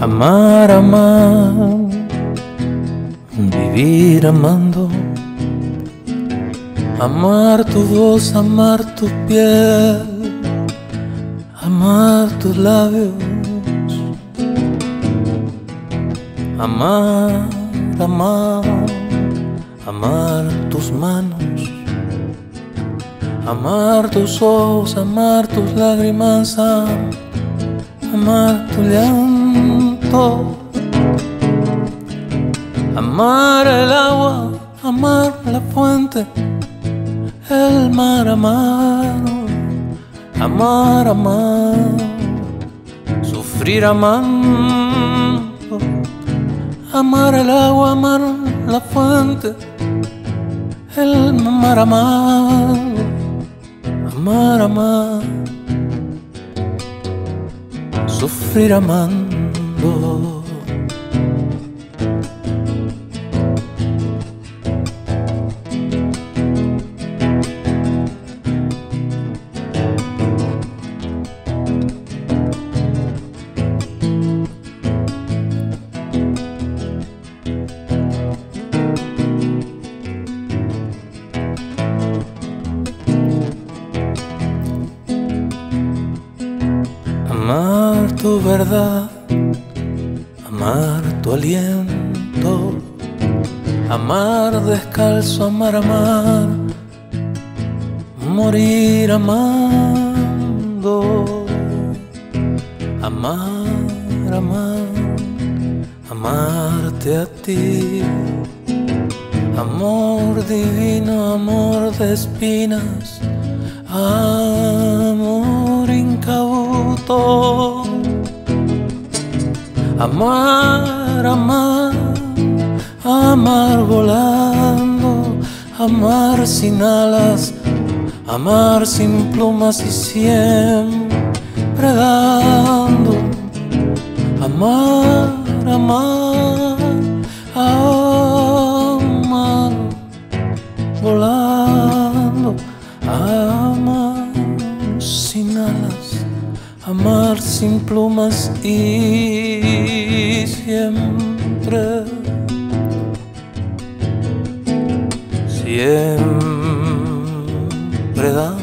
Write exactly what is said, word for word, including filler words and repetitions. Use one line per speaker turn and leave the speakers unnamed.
Amar, amar, vivir amando. Amar tu voz, amar tu piel, amar tus labios. Amar, amar, amar tus manos. Amar tus ojos, amar tus lágrimas, amar tu llanto. Amar el agua, amar la fuente, el mar, amar, amar, amar, sufrir amando. Amar el agua, amar la fuente, el mar, amar, amar, amar, sufrir amando. Amar tu verdad, amar tu aliento, amar descalzo, amar, amar, morir amando. Amar, amar, amarte a ti. Amor divino, amor de espinas, amor incauto. Amar, amar, amar volando, amar sin alas, amar sin plumas y siempre dando. Amar, amar, amar volando, amar sin alas, amar sin plumas y siempre, siempre da.